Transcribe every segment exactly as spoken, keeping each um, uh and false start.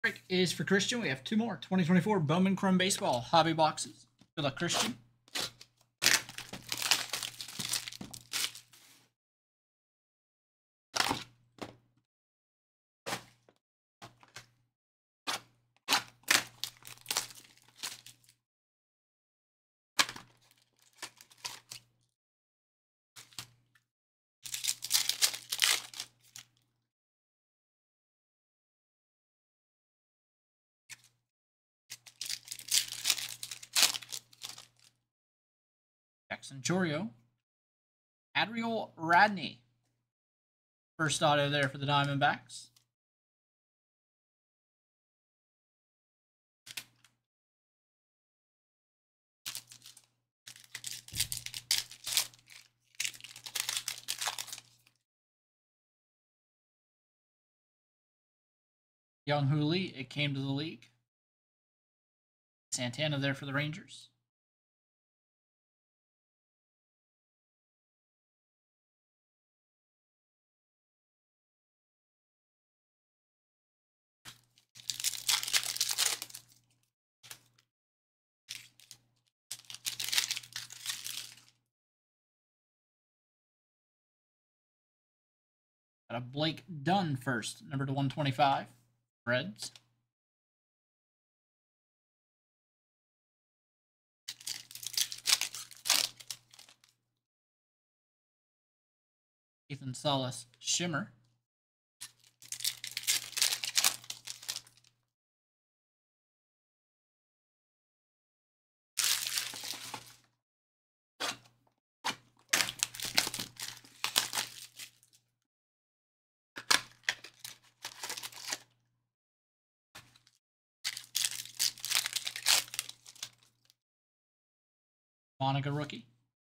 Break is for Christian. We have two more. twenty twenty-four Bowman Chrome Baseball Hobby Boxes. Good luck, Christian. Jackson Chorio. Adriel Radney. First auto there for the Diamondbacks. Young Hoo Lee, it came to the league. Santana there for the Rangers. Got a Blake Dunn first, number to one twenty-five. Reds. Ethan Salas Shimmer. Monica rookie.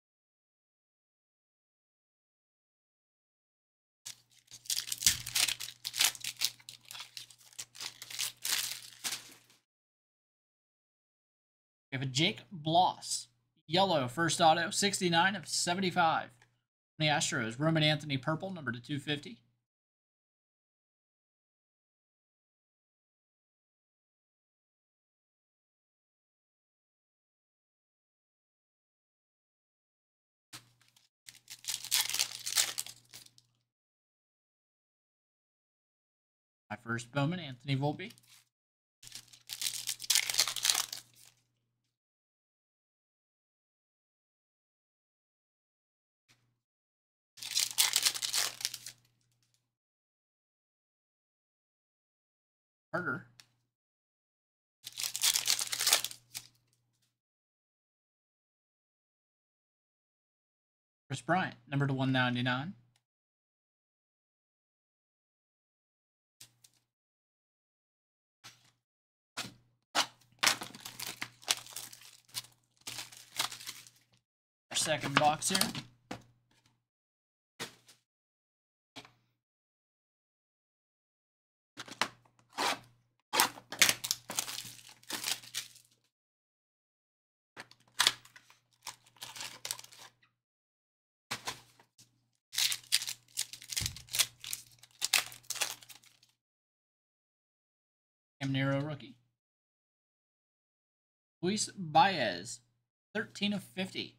We have a Jake Bloss. Yellow, first auto, sixty-nine of seventy-five. The Astros, Roman Anthony purple, number to two fifty. My first Bowman, Anthony Volpe. Carter. Chris Bryant, number to one ninety-nine. Our second box here. Nero rookie. Luis Baez, thirteen of fifty.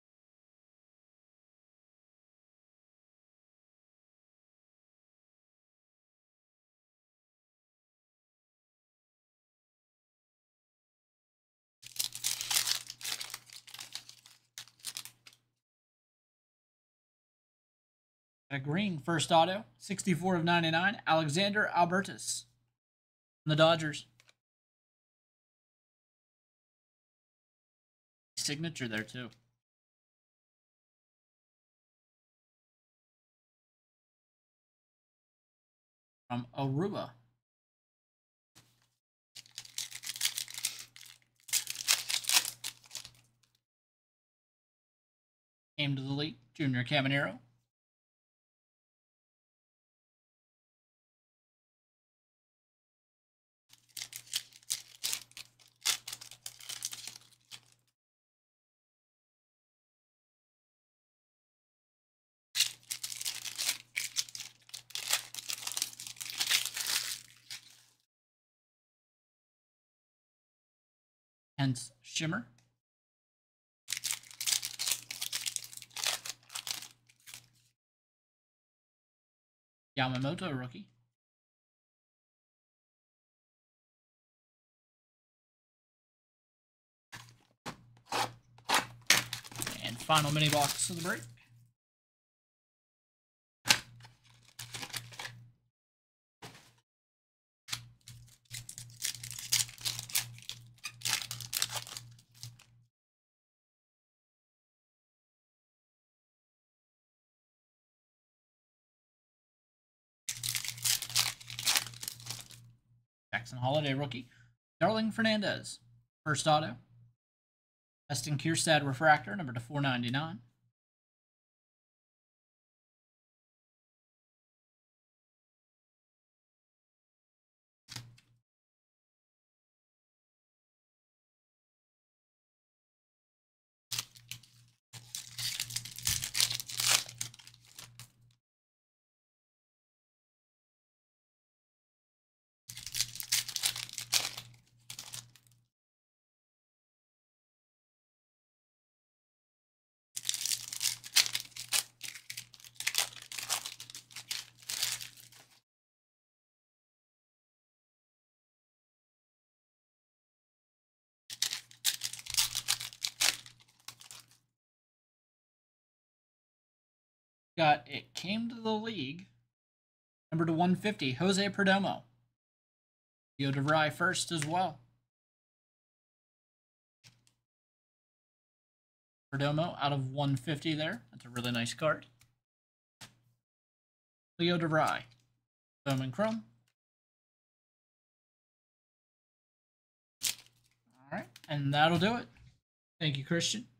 A green first auto, sixty-four of ninety-nine. Alexander Albertus. The Dodgers. Signature there too. From Aruba. Came to the league, Junior Caminero. Intense Shimmer. Yamamoto rookie. And final mini box of the break. Jackson Holiday rookie. Darling Fernandez. First auto. Eston Kierstad refractor, number to four ninety-nine. Got It Came to the League, number to one fifty, Jose Perdomo. Leo DeVry first as well. Perdomo out of one fifty there. That's a really nice card. Leo DeVry. Bowman Chrome. All right, and that'll do it. Thank you, Christian.